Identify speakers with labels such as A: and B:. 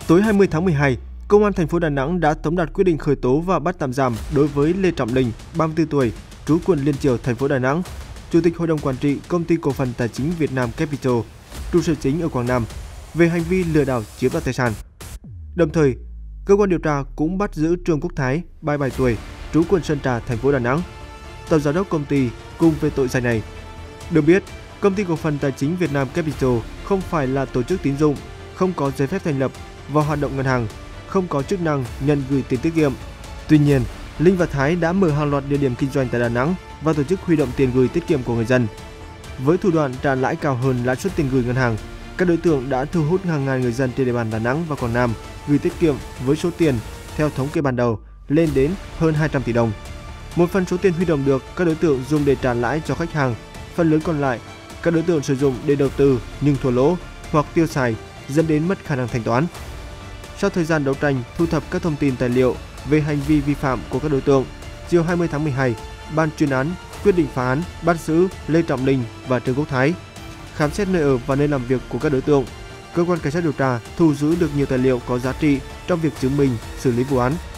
A: Tối 20 tháng 12, Công an thành phố Đà Nẵng đã tống đạt quyết định khởi tố và bắt tạm giam đối với Lê Trọng Linh, 34 tuổi, trú quận Liên Chiểu, thành phố Đà Nẵng, Chủ tịch Hội đồng Quản trị Công ty Cổ phần Tài chính Việt Nam Capital, trụ sở chính ở Quảng Nam, về hành vi lừa đảo chiếm đoạt tài sản. Đồng thời, cơ quan điều tra cũng bắt giữ Trương Quốc Thái, 37 tuổi, trú quận Sơn Trà, thành phố Đà Nẵng, tổng giám đốc công ty, cùng về tội danh này. Được biết, Công ty Cổ phần Tài chính Việt Nam Capital không phải là tổ chức tín dụng, không có giấy phép thành lập và hoạt động ngân hàng, không có chức năng nhận gửi tiền tiết kiệm. Tuy nhiên, Linh và Thái đã mở hàng loạt địa điểm kinh doanh tại Đà Nẵng và tổ chức huy động tiền gửi tiết kiệm của người dân. Với thủ đoạn trả lãi cao hơn lãi suất tiền gửi ngân hàng, các đối tượng đã thu hút hàng ngàn người dân trên địa bàn Đà Nẵng và Quảng Nam gửi tiết kiệm với số tiền theo thống kê ban đầu lên đến hơn 200 tỷ đồng. Một phần số tiền huy động được các đối tượng dùng để trả lãi cho khách hàng, phần lớn còn lại các đối tượng sử dụng để đầu tư nhưng thua lỗ hoặc tiêu xài, dẫn đến mất khả năng thanh toán. Sau thời gian đấu tranh, thu thập các thông tin tài liệu về hành vi vi phạm của các đối tượng, chiều 20 tháng 12, ban chuyên án quyết định phá án, bắt giữ Lê Trọng Linh và Trương Quốc Thái. Khám xét nơi ở và nơi làm việc của các đối tượng, cơ quan cảnh sát điều tra thu giữ được nhiều tài liệu có giá trị trong việc chứng minh xử lý vụ án.